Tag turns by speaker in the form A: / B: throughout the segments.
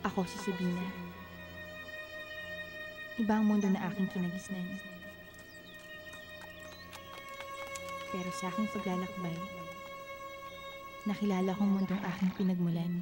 A: Ako si Sabina. Ibang mundo na aking kinagisnan. Pero sa aking paglalakbay, nakilala kong mundong aking pinagmulan.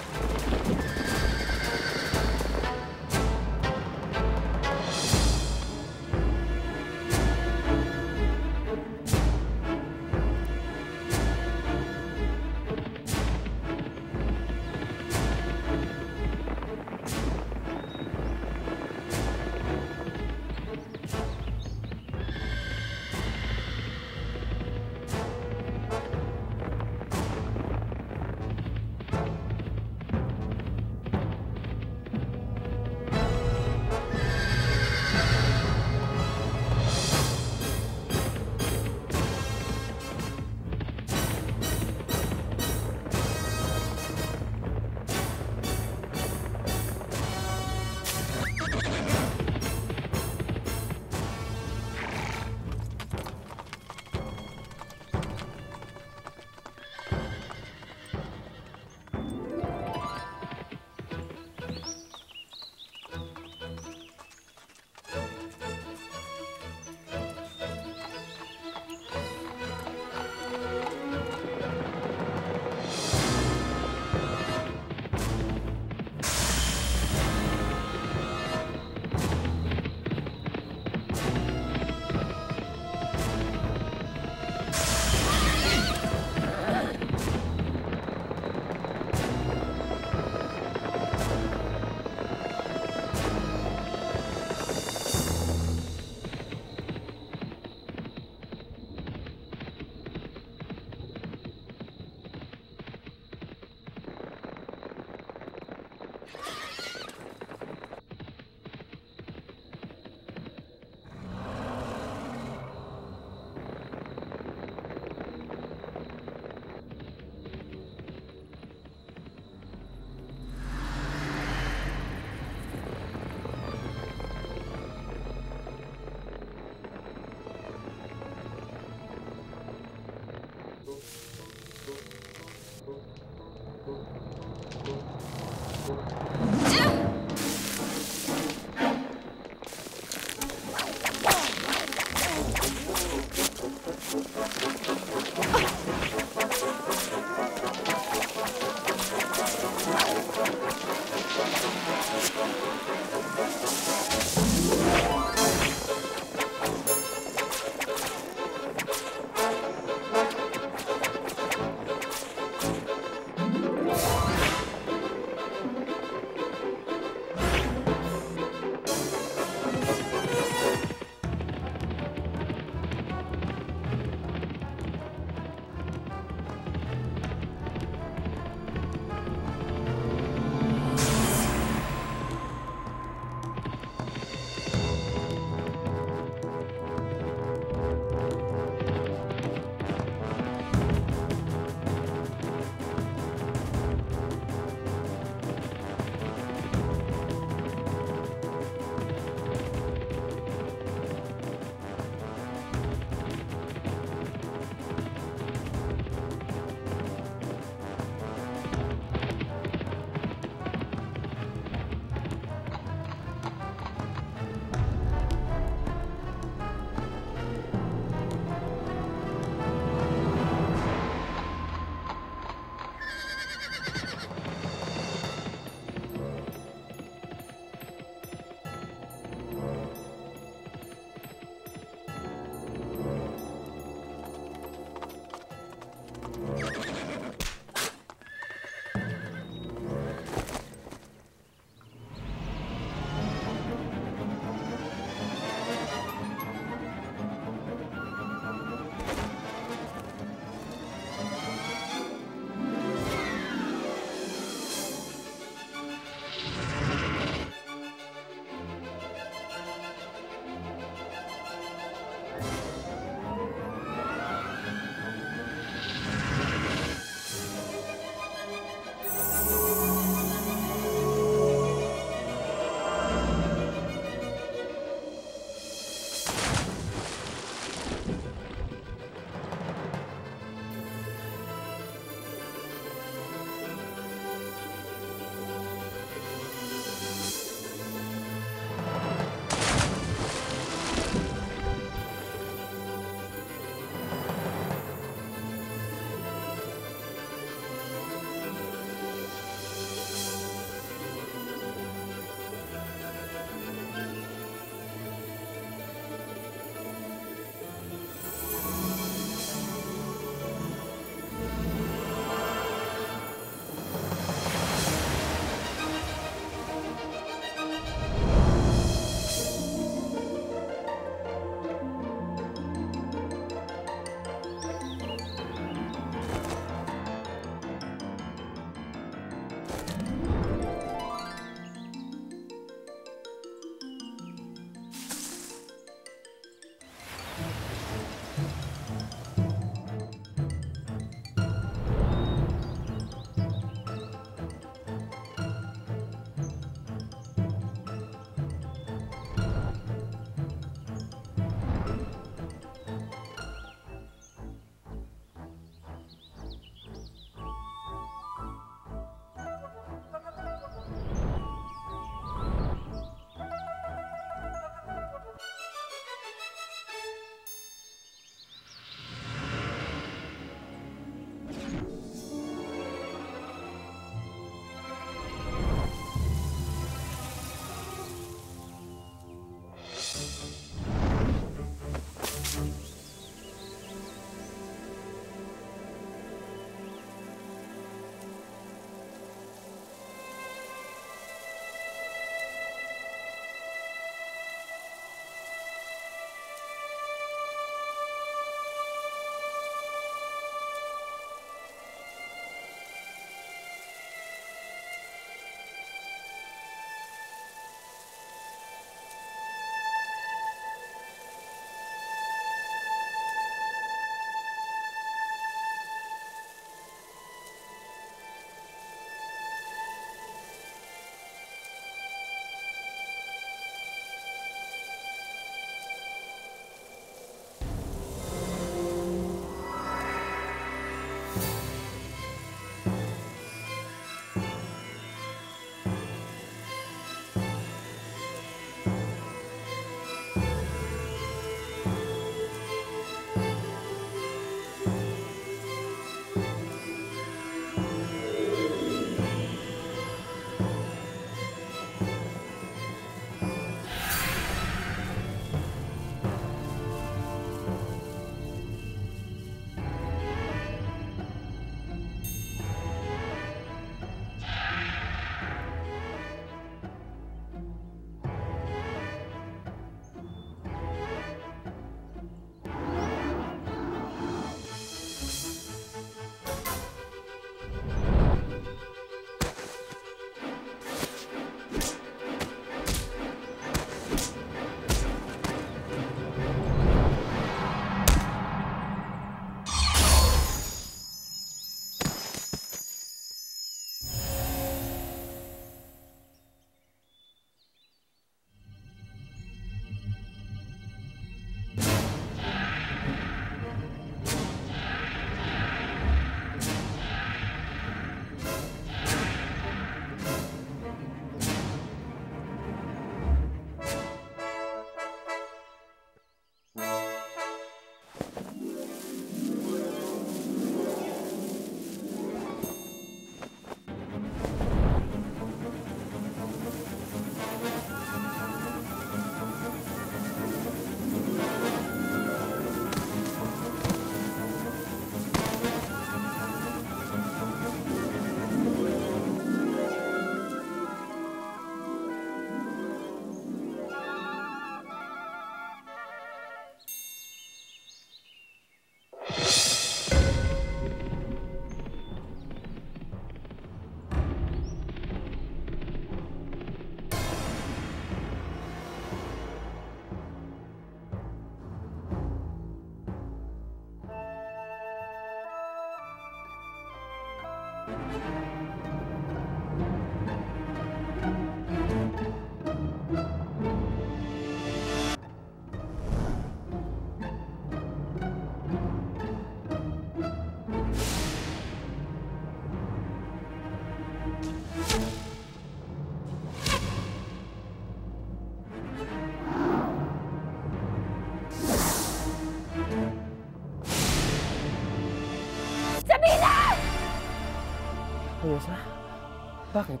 B: Ryza? Bakit?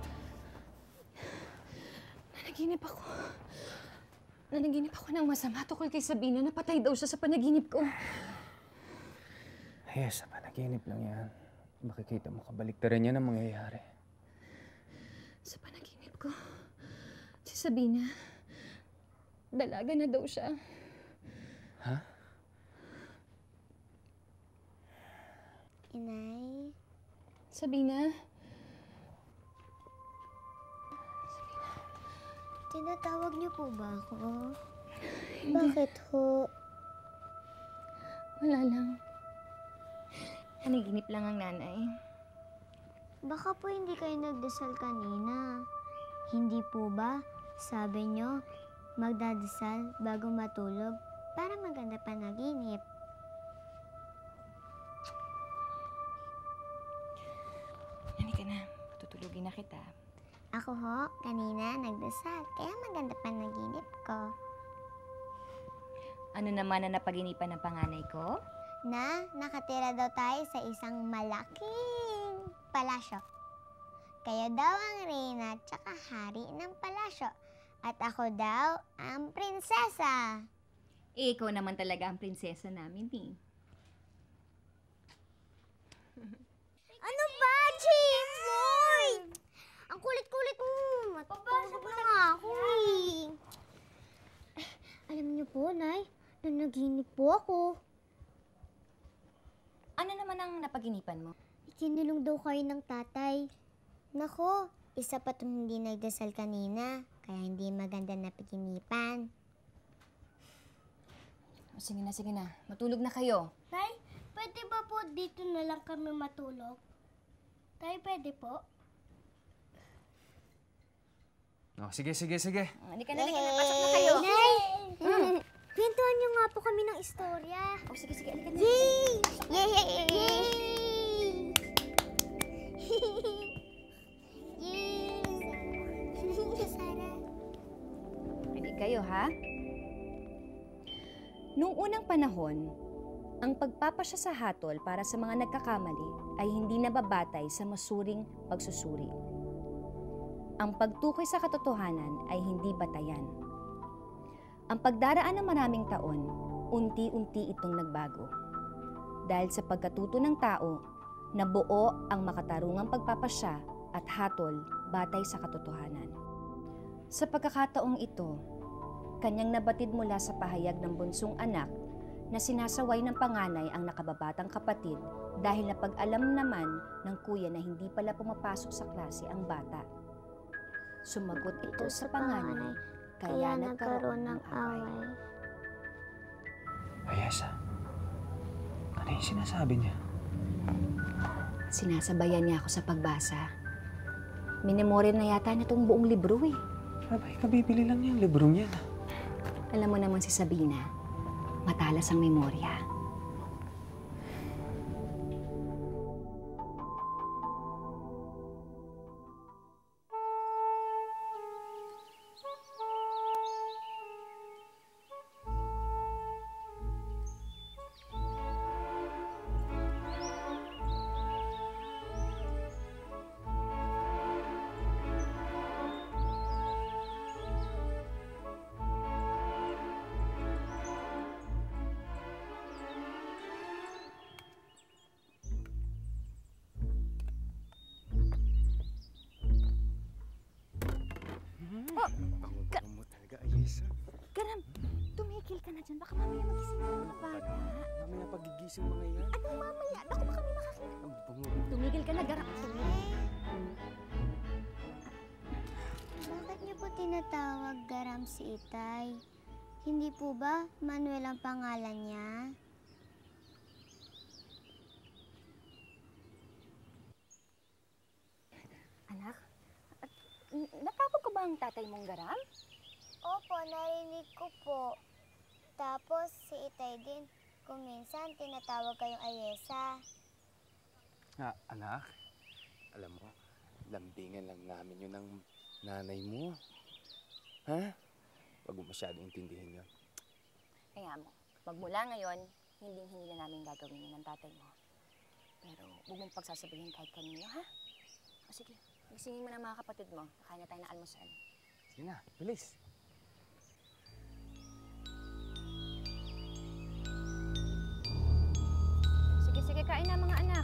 C: Nanaginip ako ng masama tungkol kay Sabina. Napatay daw siya sa panaginip ko.
B: Yes, sa panaginip lang yan. Makikita mo kabaliktaran yan ang mangyayari.
C: Sa panaginip ko, si Sabina, dalaga na daw siya.
B: Ha?
D: Inay?
C: Sabina?
D: Tinatawag niyo po ba ako? Bakit ho?
C: Wala lang. Nanaginip lang ang nanay.
D: Baka po hindi kayo nagdasal kanina. Hindi po ba? Sabi niyo, magdadasal bago matulog para maganda panaginip.
C: Halika na. Tutulugin na kita.
D: Ako ho, kanina nagdasal, kaya maganda panaginip ko.
C: Ano naman ang napaginipan ng panganay ko?
D: Na nakatira daw tayo sa isang malaking palasyo. Kayo daw ang reyna at saka hari ng palasyo. At ako daw ang prinsesa.
C: Eh, ikaw naman talaga ang prinsesa namin, eh.
D: Ano ba, Jimboy? Ang kulit-kulit mo. Matulog na nga ako eh. Alam niyo po, Nay, nanaginip po ako.
C: Ano naman ang napaginipan mo?
D: Ikinulong daw kayo ng tatay. Nako, isa pa itong hindi nagdasal kanina, kaya hindi maganda na paginipan.
C: O, sige na. Matulog na kayo.
D: Tay, pwede ba po dito na lang kami matulog? Tay, pwede po?
B: Oh, sige.
C: Halika na. Pasok na kayo.
D: Nay! Kwentuhan niyo nga po kami ng istorya.
C: O, sige. Halika na.
D: Yay! Yay! Yay! Sarah.
C: Ready kayo, ha? Noong unang panahon, ang pagpapasya sa hatol para sa mga nagkakamali ay hindi nababatay sa masuring pagsusuri. Ang pagtukoy sa katotohanan ay hindi batayan. Ang pagdaraan ng maraming taon, unti-unti itong nagbago. Dahil sa pagkatuto ng tao, nabuo ang makatarungang pagpapasya at hatol batay sa katotohanan. Sa pagkakataong ito, kanyang nabatid mula sa pahayag ng bunsong anak na sinasaway ng panganay ang nakababatang kapatid dahil napag-alam naman ng kuya na hindi pala pumapasok sa klase ang bata. Sumagot ito sa panganay, kaya nagkaroon ng away.
B: Ryza, ano yung sinasabi niya?
C: Sinasabayan niya ako sa pagbasa. Minimorya na yata niya itong buong libro eh.
B: Abay, kabibili lang niya yung librong yan.
C: Alam mo naman si Sabina, matalas ang memorya.
B: Bango mo talaga, Ryza.
C: Garam, tumigil ka na dyan. Baka mamaya magising ang mga bata.
B: Mamaya pagigising mga yan.
C: Anong mamaya? Baka kami makakita.
B: Ang bango.
C: Tumigil ka na, Garam.
D: Bakit niyo po tinatawag Garam si Itay? Hindi po ba Manuel ang pangalan niya?
C: Natawag ko ba ang tatay mong Garam?
D: Opo, narinig ko po. Tapos si Itay din, kung minsan tinatawag kayong Ayesa.
B: Anak, alam mo, lambingan lang namin yun ng nanay mo. Ha? Huwag mo masyadong intindihin yun.
C: Kaya mo, magmula ngayon, hindi na namin gagawin yun ng tatay mo. Pero huwag mong pagsasabihin kahit kanino, ha? O sige, gisingin mo na mga kapatid mo. Kakain na tayo ng almusal.
B: Sige na, bilis.
C: Sige, kain na mga anak.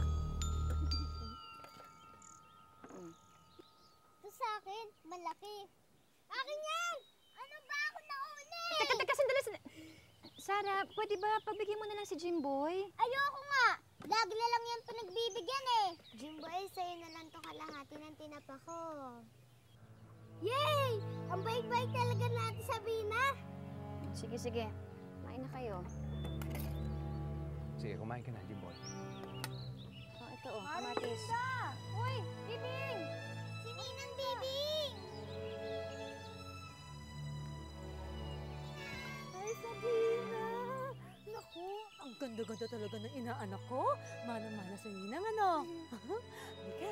D: Ito sa akin, malaki. Akin yan! Ano ba ako nauli?
C: Teka, sandali. Sarah, pwede ba pagbigyan mo na lang si Jimboy?
D: Ayoko nga! Lagi na lang yan pinagbibigyan eh. Jimboy, sa'yo na lang to kalahati ng tinapa ko. Yay! Ang bait-bait talaga natin, Sabina.
C: Sige. Kumain na kayo.
B: Sige, kumain ka na, Jimboy.
C: Oh, ito kamatis. Uy, Bibing!
D: Si Ninang Bibing!
E: Ay, Sabina! Naku, ang ganda-ganda talaga ng inaanak ko. Mana-mana sa ninang, ano? Halika.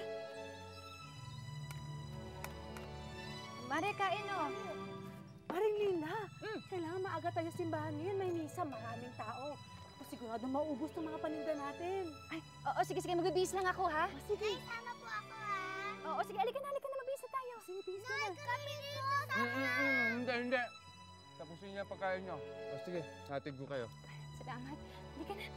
C: Mare, kain o.
E: Paring Lina, kailangan maaga tayo sa simbahan ngayon. May misa, maraming tao. O sigurado maubos ng mga paninda natin.
C: Ay, oo, sige, magbibihis lang ako, ha?
E: Sige.
D: Ay, sama po ako ha.
C: Oo, sige, alika na, mabihis na tayo.
E: Sige, bis ka na.
D: Kami dito!
B: Hindi. Tapusin niya pagkain niyo. O sige, hatid ko kayo.
C: Salamat. Halika na.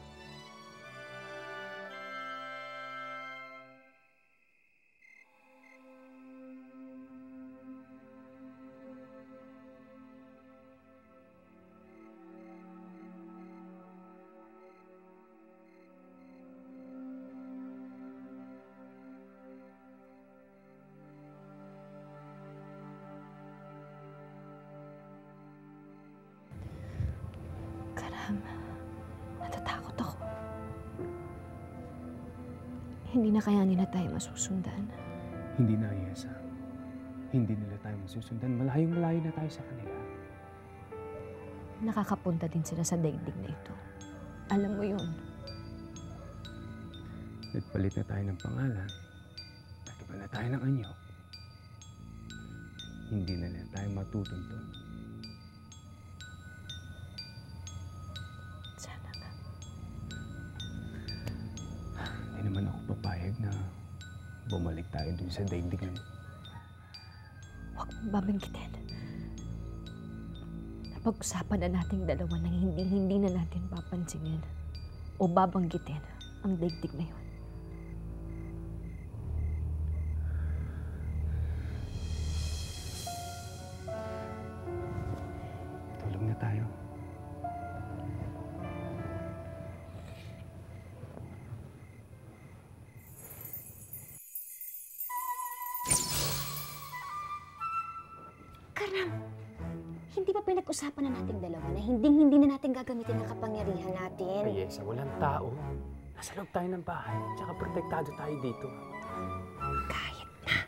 A: Garam, natatakot ako. Hindi na kaya nila tayo masusundan.
B: Hindi na, Ayesa. Hindi nila tayo masusundan. Malayong-malayo na tayo sa kanila.
A: Nakakapunta din sila sa daigdig na ito. Alam mo yun.
B: Nagpalit na tayo ng pangalan. Nag-iba na tayo ng anyo. Hindi na nila tayo matutuntun.
A: Sana nga.
B: Hindi naman ako papayag na bumalik tayo dun sa daigdig na
A: Huwag mong babanggitin. Napag-usapan na nating dalawa na hindi na natin papansinin o babanggitin ang daigdig na yun.
B: tulog na tayo.
C: Garam, hindi ba pinag-usapan na nating dalawa na hindi na natin gagamitin ang kapangyarihan natin?
B: Ayesa, walang tao. Nasa loob tayo ng bahay. Tsaka protektado tayo dito.
C: Kahit na.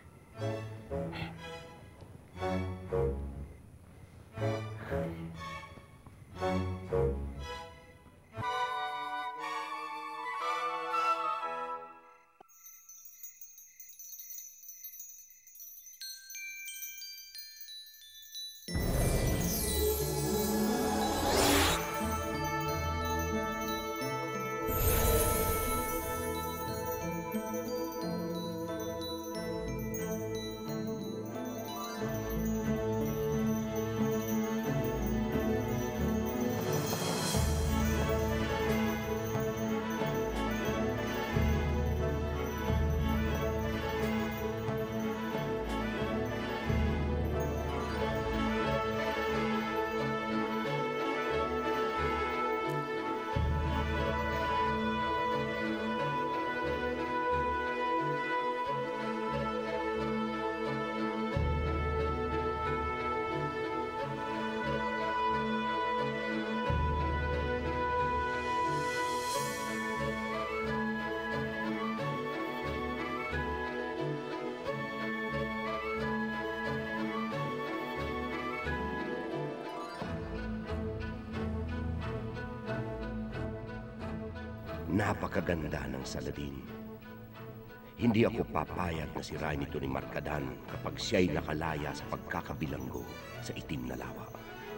F: napakaganda ng Saladin. Hindi ako papayag na sirain ito ni Markadan kapag siya'y nakalaya sa pagkakabilanggo sa itim na lawa.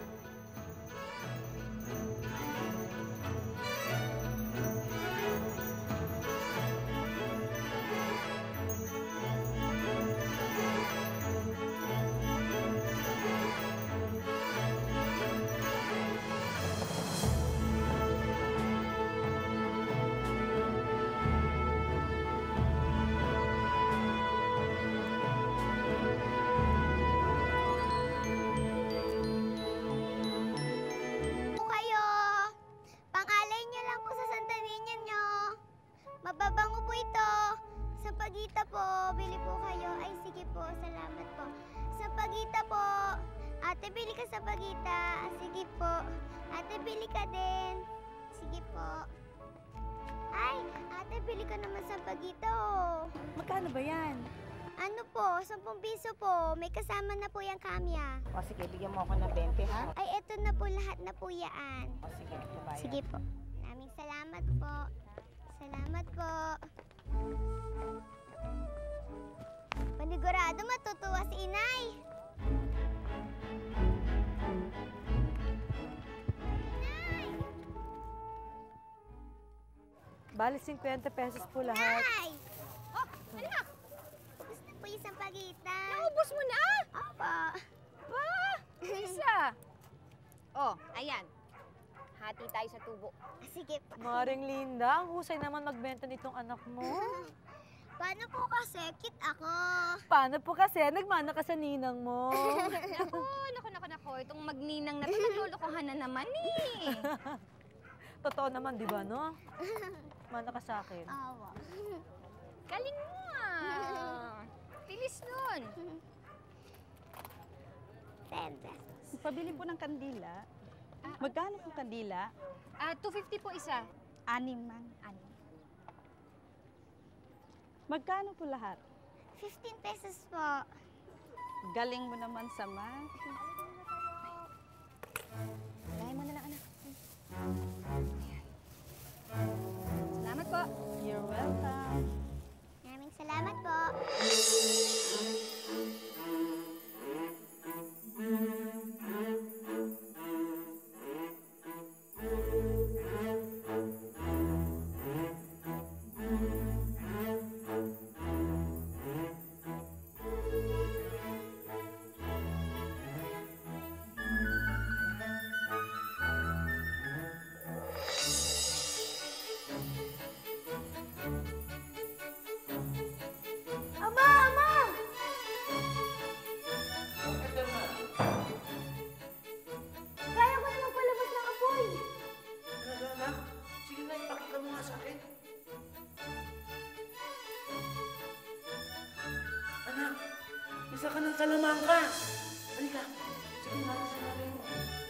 D: Mababango po ito. Sampagita po. Bili po kayo. Ay, sige po. Salamat po. Sampagita po. Ate, bili ka sampagita. Sige po. Ate, bili ka din. Sige po. Ay, ate, bili ka naman sampagita, oh.
E: Magkano ba yan?
D: Ano po? 10 piso po. May kasama na po yung kamya.
G: O sige, bigyan mo ako ng 20, ha?
D: Ay, eto na po. Lahat na po yan.
G: O sige, babayan.
D: Sige po. Maraming salamat po. Salamat po. Panigurado matutuwa si inay. Inay!
E: Bali, 50 pesos po lahat.
D: Inay! Oh, anak! Ubus na po yung sampagita.
C: Naubos mo na?
D: Opo.
C: Isa. Oh, ayan. Hati tayo sa tubo.
D: Sige po.
E: Maring Linda, ang husay naman magbenta nitong anak mo.
D: Paano po kasi? Kit ako.
E: Paano po kasi? Nagmana ka sa ninang mo.
C: Naku. Itong magninang na ito, naglulukuhan na naman eh.
E: Totoo naman, di ba, no? Mana ka sa akin.
D: Awa.
C: Galing mo ah. Bilis nun.
D: 10 pesos.
G: Pabili po ng kandila. Magkano po kandila?
C: 250 po isa.
G: 6 man. Magkano po lahat?
D: 15 pesos po.
G: Galing mo naman sa math.
C: Lagay mo na lang, anak. Salamat po.
G: You're welcome.
D: Maraming salamat po.
B: Isa ka ng kalamangka. Halika. Sige nga, sinabi mo.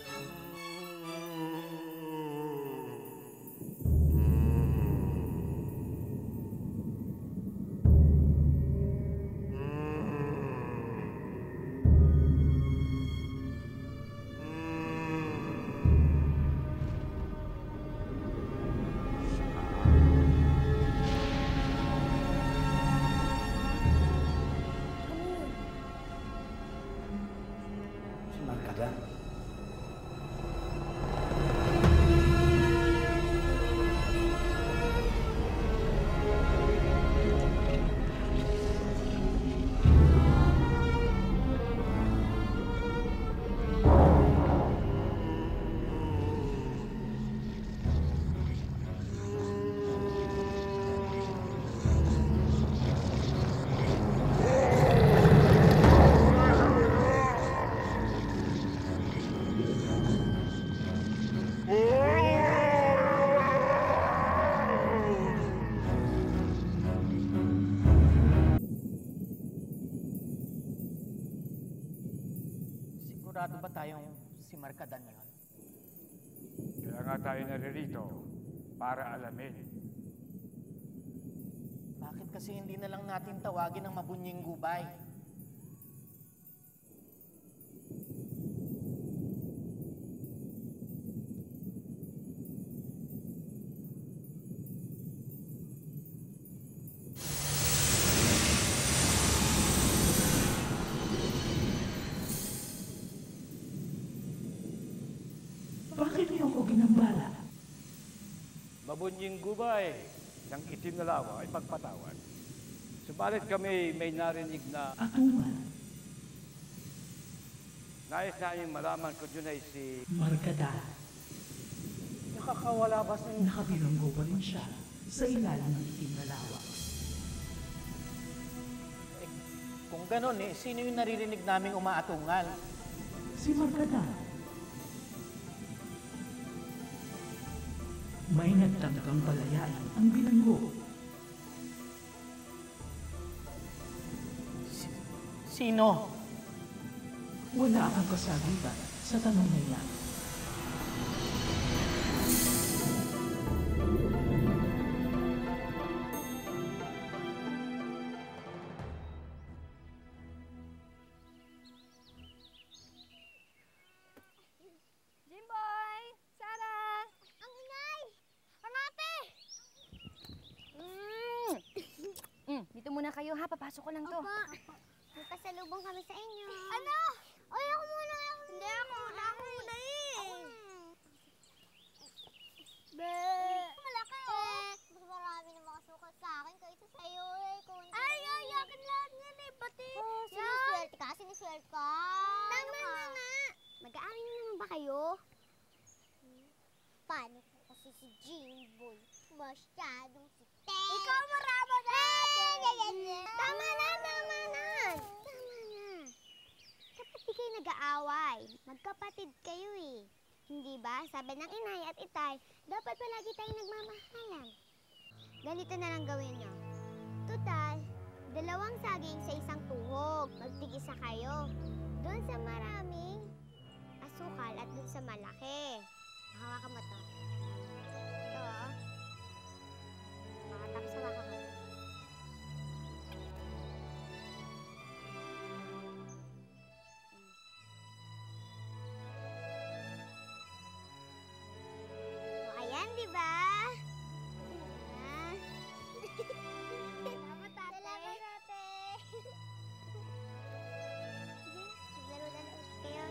H: Sigurado ba tayong si Markadan yun?
I: Kaya nga tayo naririto para alamin.
H: Bakit kasi hindi na lang natin tawagin ang mabunying gubay?
I: mabunying gubay ng itim na lawa ay pagpatawad. Subalit kami may narinig na
J: atungal.
I: Nais namin malaman kung yun ay si
J: Markada.
H: Nakakawala ba sa
J: Nakabilanggo pa rin siya sa ilalim ng itim na lawa.
H: Kung ganon sino yung naririnig naming umaatungal?
J: Si Markada. May nagtangkang palayain ang bilanggo.
H: Sino?
J: Wala akong kasagutan sa tanong na yan.
C: Jimboy! Sarah!
D: Ang inay! Ang ate!
C: Dito muna kayo ha, papasok ko lang to.
D: May pasalubong kami sa inyo. Ano? Ay, ako muna. Hindi, ako muna Malaki mas marami na makasukat sa akin kaysa sa'yo Ay, yakin lahat yan pati. Siniswerte ka, siniswerte ka. Tama na nga. Mag-aaral na naman ba kayo? Paano ko kasi si Jimboy? Masyadong site. Ikaw marama na! Tama na! Dapat di kayo nag-aaway. Magkapatid kayo Hindi ba? Sabi ng inay at itay, dapat palagi tayong nagmamahalan. Ganito na lang gawin nyo. Total, 2 saging sa isang tuhog. Magtig-isa kayo. Doon sa maraming asukal at doon sa malaki. Hawakan mo to. Ito tapos hawakan mo. Di ba? Salamat, ate. Salamat, ate. Sige, maglaro na ulit kayo.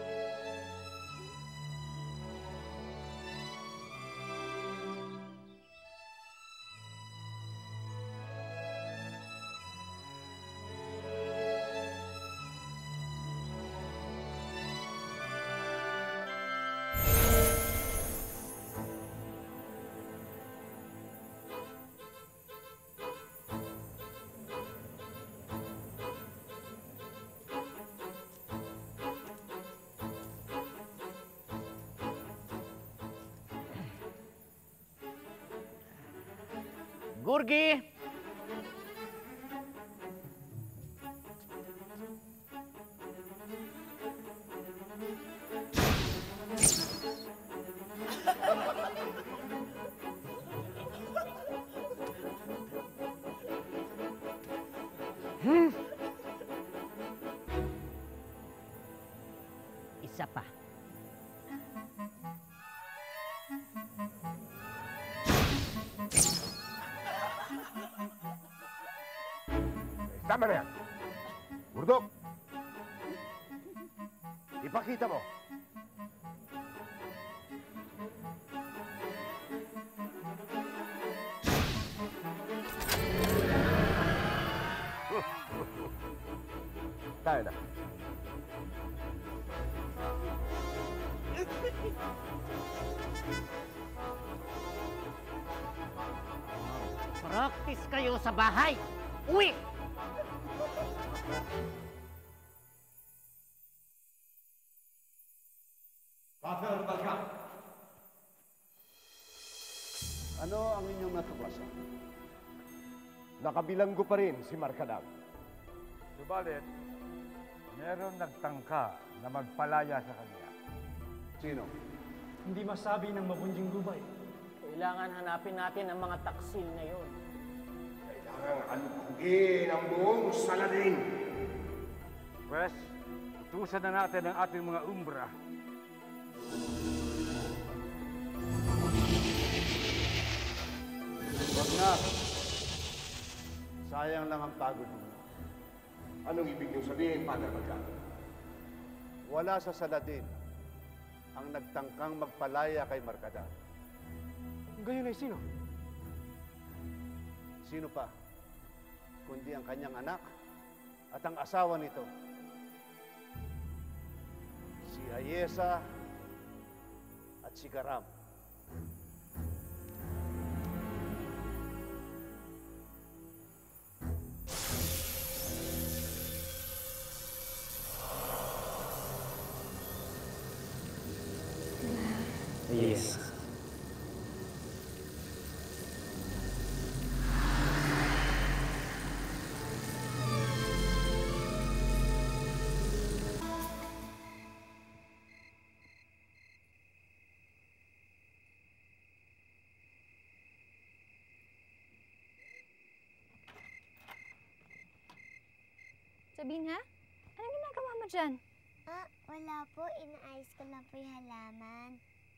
H: Gurgi! Isa pa.
F: Tama na yan. Burdok! Ipakita mo. Tayo na.
H: Practice kayo sa bahay. Uwi!
F: Ano ang inyong natuklasan? Nakabilanggo pa rin si Markadang.
I: Subalit, meron nagtangka na magpalaya sa kanya.
F: Sino?
K: Hindi masabi ng mabunjing gubay.
H: Kailangan hanapin natin ang mga taksil na yon.
F: Kailangan alugin ang buong Saladin.
I: Pwes, utusan na natin ang ating mga umbra.
F: Huwag na. Sayang lang ang pagod mo. Anong ibig niyong sabihin, Father Markadang? Wala sa Saladin ang nagtangkang magpalaya kay Markadang.
K: gayon ay sino?
L: Sino pa? Kundi ang kanyang anak at ang asawa nito. Si Ryza at si Garam.
M: Yes.
C: Sabina, anong ginagawa mo dyan?
D: Wala po. Inaayos ko lang po yung halaman.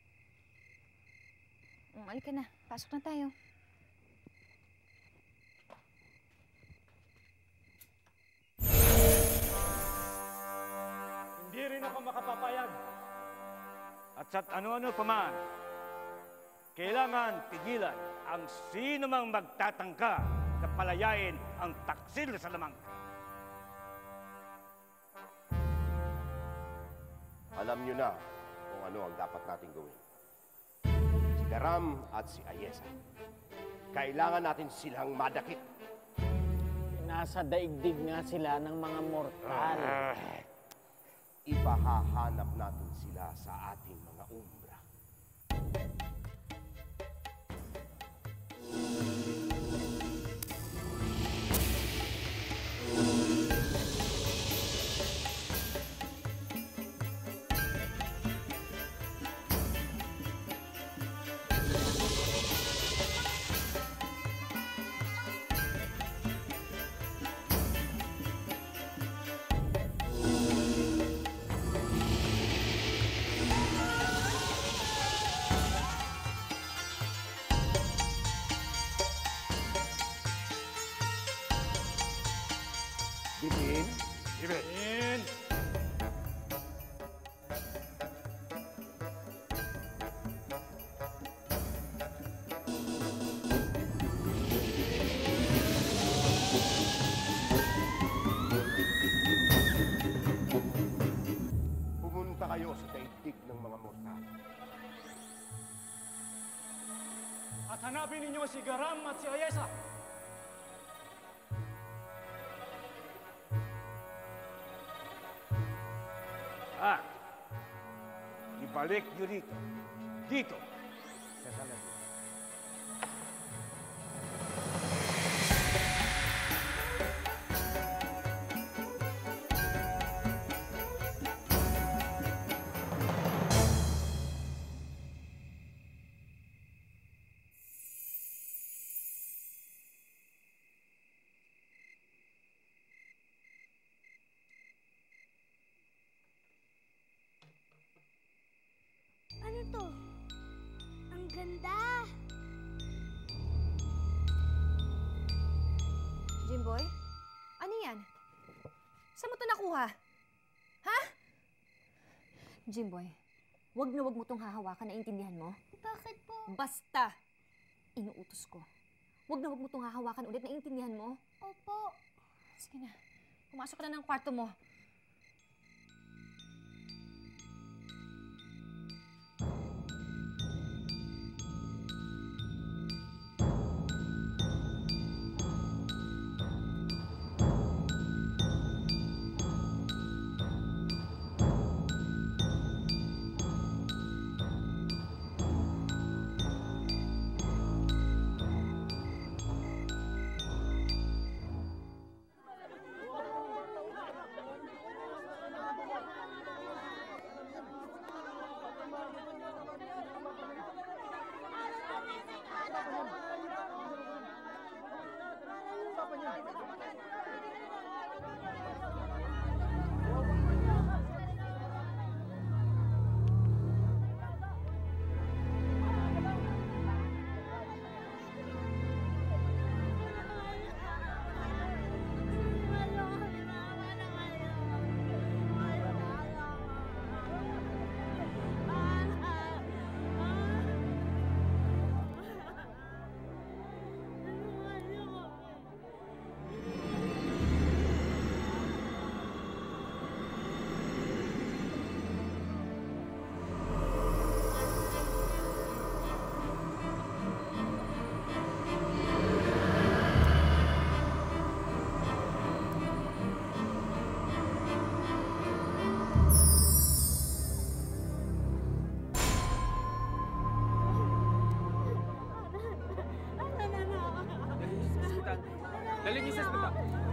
C: Halika na. Pasok na tayo.
I: Hindi rin ako makapapayag. At sa ano-ano pa man, kailangan pigilan ang sino mang magtatangka na palayain ang taksil sa lamang.
F: Alam nyo na kung ano ang dapat nating gawin. Si Garam at si Ryza. Kailangan natin silang madakip.
H: Nasa daigdig nga sila ng mga mortal.
F: Ipahahanap natin sila sa ating mga umbra.
K: At hanapin ninyo si Garam at si Ryza.
I: Ibalik nyo rito. Dito. Sa salamin.
D: Ano to? Ang ganda!
C: Jimboy? Ano yan? Saan mo ito nakuha? Ha? Jimboy, wag na wag mo itong hahawakan, naintindihan mo?
D: Bakit po?
C: Basta! Inuutos ko. Wag na wag mo itong hahawakan ulit, naintindihan mo?
D: Opo.
C: Sige na, pumasok ka na ng kwarto mo.
B: Dali niyo sa ospital.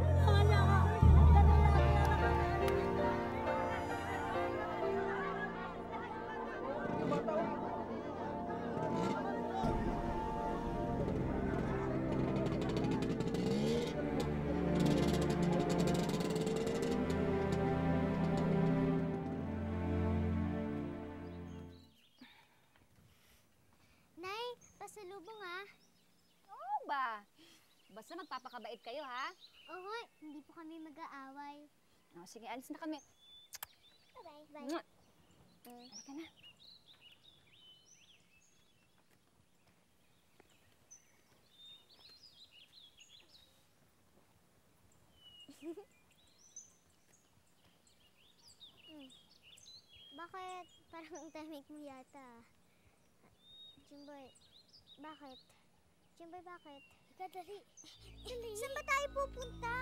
D: Nay, pasalubong ha.
C: Oo ba? Basta magpapakabait kayo, ha?
D: Oo, hindi po kami mag-aaway.
C: Oh, sige, alis na kami.
D: Bye-bye.
C: Halika na.
D: Bakit? Parang ang tahimik mo yata. Jimboy, bakit? Jimboy, bakit? Ika, dali. Dali. Saan ba tayo pupunta?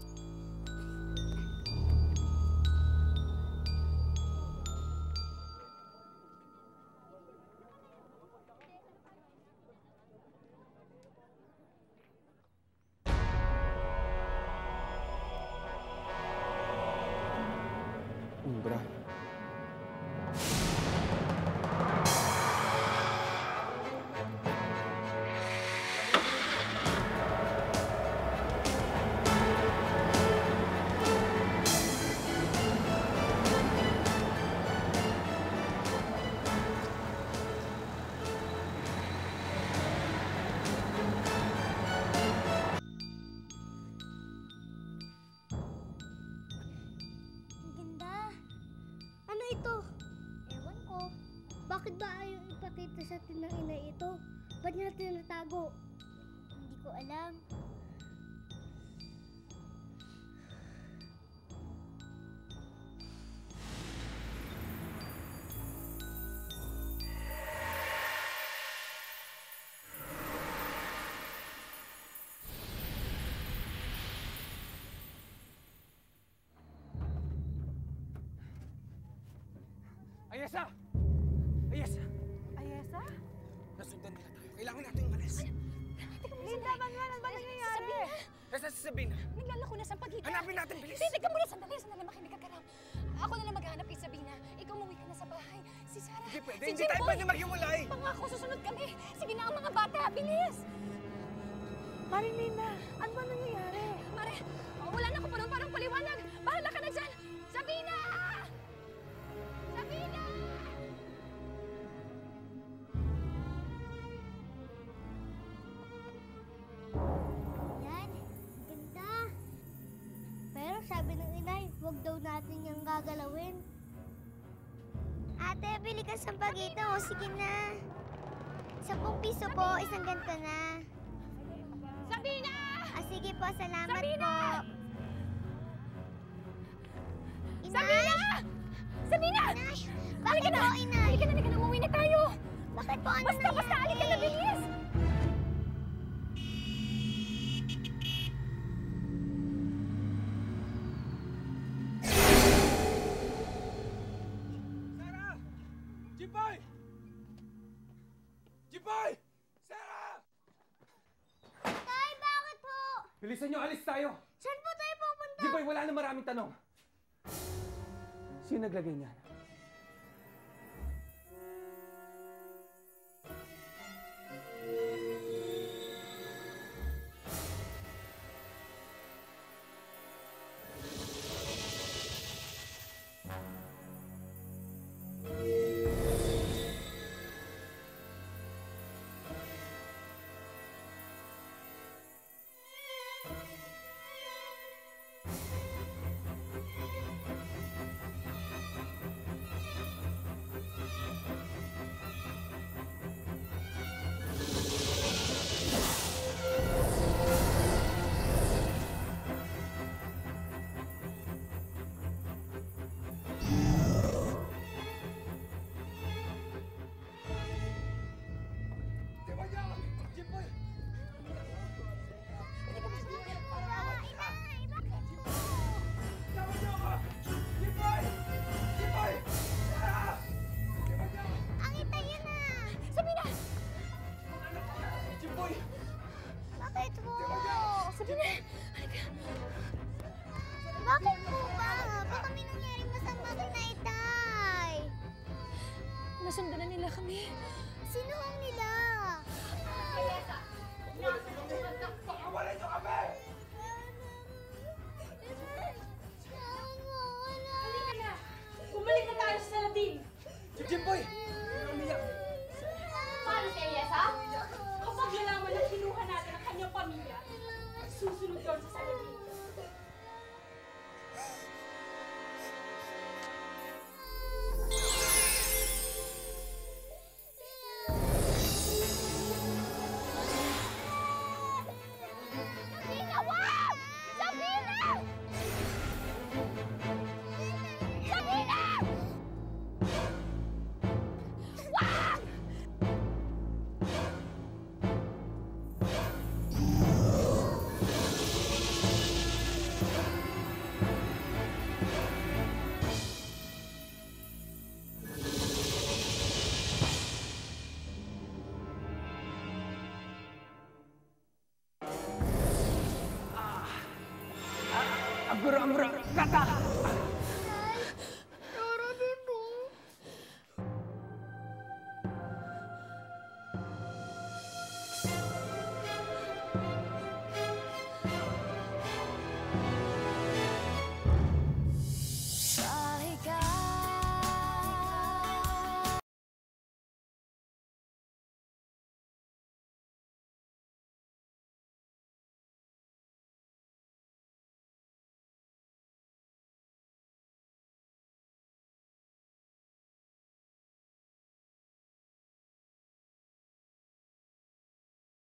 B: Umbra.
D: Bakit ba ayaw ipakita sa atin ng ina ito? Ba't niya tinatago? Hindi ko alam.
B: Ayesa! Ayesa!
E: Ayesa?
B: Nasundan nila tayo. Kailangan natin umalis.
E: Linda, Manuel, ano ba nangyayari?
C: Sabina!
B: Nasaan si Sabina?
C: Naglalako na sa pagkita.
B: Hanapin natin, bilis!
C: Teka muna, sandali, makinig ka, Garam. Ako na lang maghanap kay Sabina. Ikaw umuwi ka na sa bahay. Si Sarah,
B: Hindi pwede,
C: si
B: hindi tayo pwede maghiwalay!
C: Pangako, susunod kami. Sige na ang mga bata, bilis!
E: Marilina, ano ba nangyayari?
C: Mare, wala na ako pa nun, parang paliwanag. Bahala ka na dyan! Sabina! Sabina!
D: Yan, ganda. Pero sabi ng inay, huwag daw natin yung gagalawin. Ate, bili ka sa pagito. Sige na. 10 piso po, isang ganito na.
C: Sabina!
D: Ah, sige po, salamat
C: Sabina!
D: po. Inay!
C: Sabina! Sabina!
D: Inay!
C: Halika
D: Bakit
C: na!
D: po, inay?
C: Halika na, umuwi na tayo!
D: Bakit po, ano
C: Basta, halika na, bilis!
B: Sarah! Jiboy! Jiboy! Sarah!
D: Tay, bakit po?
B: Bilisan nyo, alis tayo!
D: Saan po tayo pupunta?
B: Jiboy, wala na maraming tanong. Sino naglagay niyan?
D: Bakit po ba? Baka may nangyaring masama kay Itay.
A: Nasundan na nila kami.
D: Sino ang nila?
M: Pakawalan niyo kami!
N: Halika na! Bumalik na tayo sa Saladin!
M: Si Jimboy! Umiyak!
N: Paano si Eliasa? Kapag nalaman na kinuha natin ang kanyang pamilya, susunod yun sa Saladin.
M: Ambura, kata!